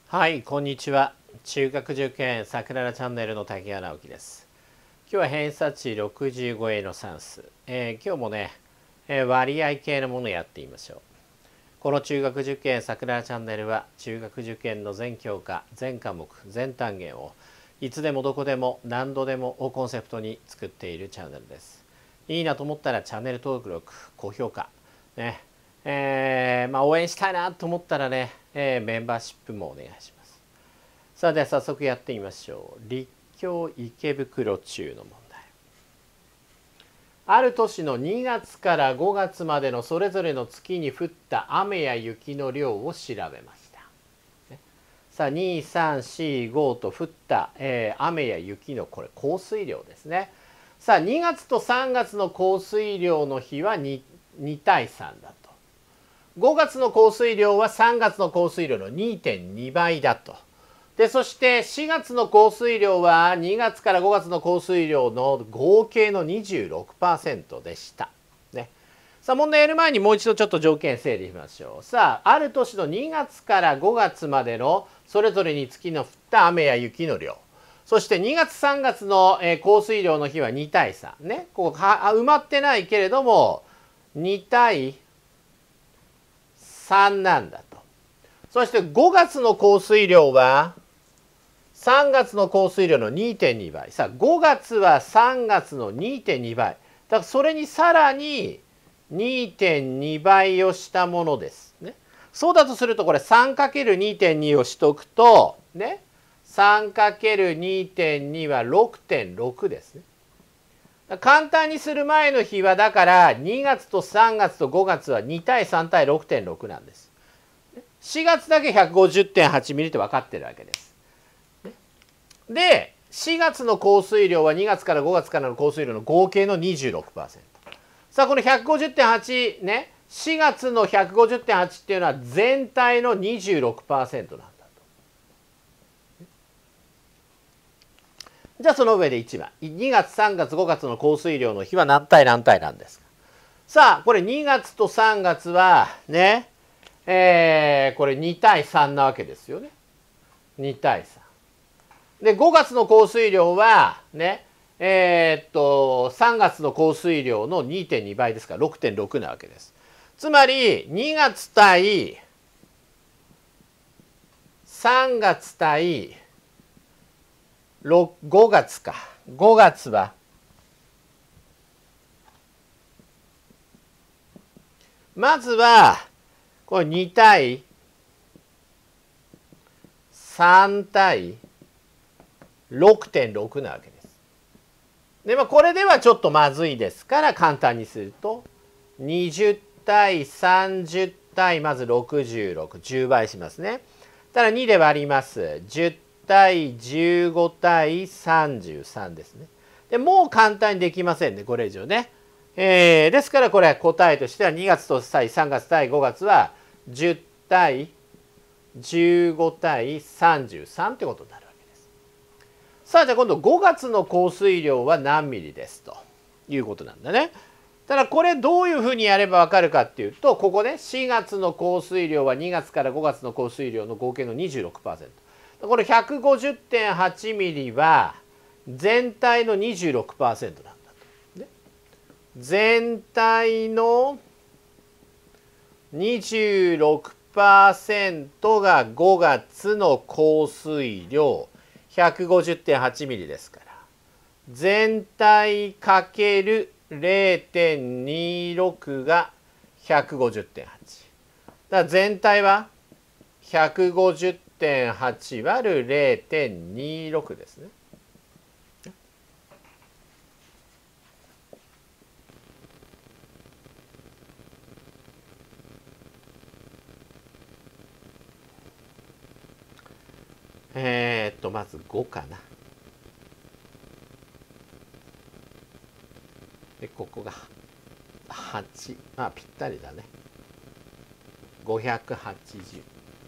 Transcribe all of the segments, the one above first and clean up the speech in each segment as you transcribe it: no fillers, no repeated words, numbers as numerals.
はい、こんにちは。中学受験さくららチャンネルの竹谷直樹です。今日は偏差値65への算数。今日もね、割合系のものをやってみましょう。この中学受験さくららチャンネルは中学受験の全教科、全科目、全単元をいつでもどこでも何度でもをコンセプトに作っているチャンネルです。いいなと思ったらチャンネル登録、高評価、ね、応援したいなと思ったらね、メンバーシップもお願いします。さあでは早速やってみましょう。立教池袋中の問題。ある年の2月から5月までのそれぞれの月に降った雨や雪の量を調べました。さあ2、3、4、5と降った、雨や雪のこれ降水量ですね。さあ2月と3月の降水量の比は 2対3だと。5月の降水量は3月の降水量の 2.2 倍だと。でそして4月の降水量は2月から5月の降水量の合計の 26% でした。ね、さあ問題やる前にもう一度ちょっと条件整理しましょう。さあある年の2月から5月までのそれぞれにつきの降った雨や雪の量。そして2月3月の降水量の日は2対3。ね、ここ埋まってないけれども2対3なんだと。そして5月の降水量は3月の降水量の 2.2 倍。さあ5月は3月の 2.2 倍。だからそれにさらに 2.2 倍をしたものです。ね、そうだとするとこれ 3×2.2 をしとくとね 3×2.2 は 6.6 ですね。簡単にする前の日はだから2月と3月と5月は2対3対 6.6 なんです。4月だけ 150.8 ミリって分かってるわけです。で4月の降水量は2月から5月からの降水量の合計の 26%。さあこの 150.8 ね4月の 150.8 っていうのは全体の 26% なんだと。じゃあその上で1番2月3月5月の降水量の日は何対何対なんですか。さあこれ2月と3月はねこれ2対3なわけですよね。2対3で5月の降水量はね3月の降水量の 2.2 倍ですから 6.6 なわけです。つまり2月対3月対5月か。5月はまずはこれ2対3対 6.6 なわけです。でこれではちょっとまずいですから簡単にすると20対30対まず66、10倍しますね。ただ2で割ります。10対15対33ですね。でもう簡単にできませんね、これ以上ね。ですからこれは答えとしては2月と3月対5月は10対15対33ってことになるわけです。さあじゃあ今度5月の降水量は何ミリですということなんだね。ただこれどういうふうにやればわかるかっていうとここね4月の降水量は2月から5月の降水量の合計の 26%。これ 150.8 ミリは全体の 26% なんだと。ね、全体の 26% が5月の降水量 150.8 ミリですから全体かける 0.26 が 150.8。だから全体は 150.8 割る 0.26 ですね。まず5かな。でここが8、まあぴったりだね。580。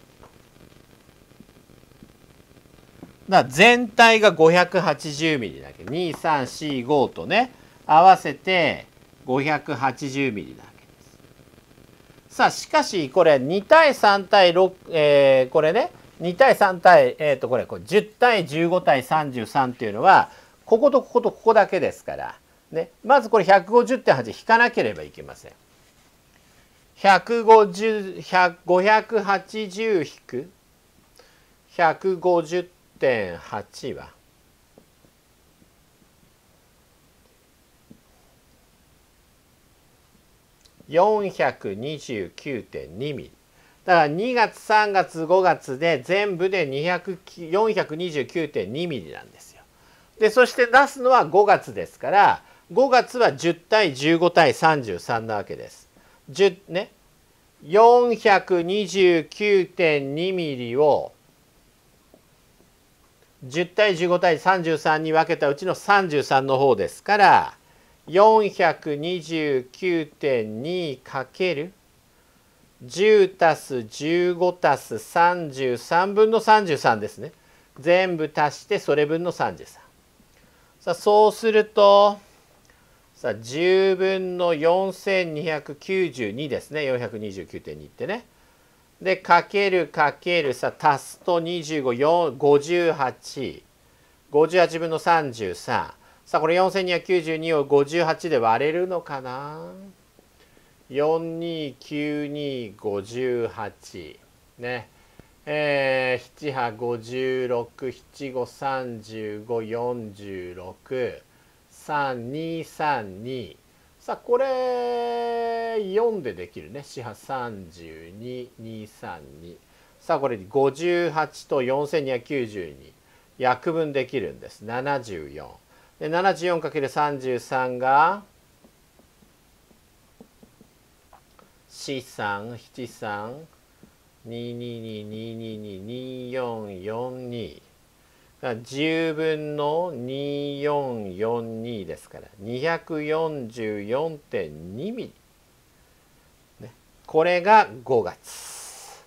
だから全体が580ミリだけど2、3、4、5とね合わせて580ミリなわけです。さあしかしこれ2対3対6、これね 2対3対、これ10対15対33っていうのはこことこことここだけですから、ね、まずこれ 150.8 引かなければいけません。580引く 150.8 は429.2 ミリ。だから2月3月5月で全部で429.2 ミリなんですよ。でそして出すのは5月ですから5月は10対15対33なわけです。10ね、429.2 ミリを10対15対33に分けたうちの33の方ですから429.2 かける10たす15たす33分の33ですね。全部足してそれ分の33。さあそうするとさあ10分の4292ですね。429.2 ってね。でかけるかけるさ足すと2558。58分の33。さあこれ4292を58で割れるのかな。429258ね。7波56753546 3232。さあこれ4でできるね。4波32232。さあこれ58と4292約分できるんです。74で 74×33 が43732222222442 10分の2442ですから 244.2 ミリ、ね、これが5月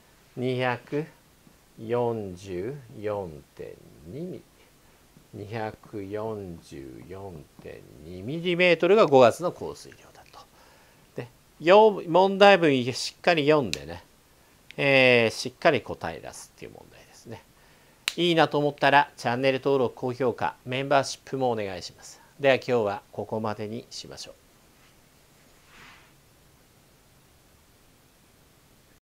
244.2 ミリ 244.2 ミリメートルが5月の降水量だと。で問題文しっかり読んでね、しっかり答え出すっていう問題ですね。いいなと思ったらチャンネル登録、高評価、メンバーシップもお願いします。では今日はここまでにしましょう。